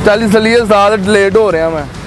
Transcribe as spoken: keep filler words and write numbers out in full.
ਚੱਲ ਇਸ ਲਈ ਸਾਥ ਲੇਟ ਹੋ ਰਿਹਾ मैं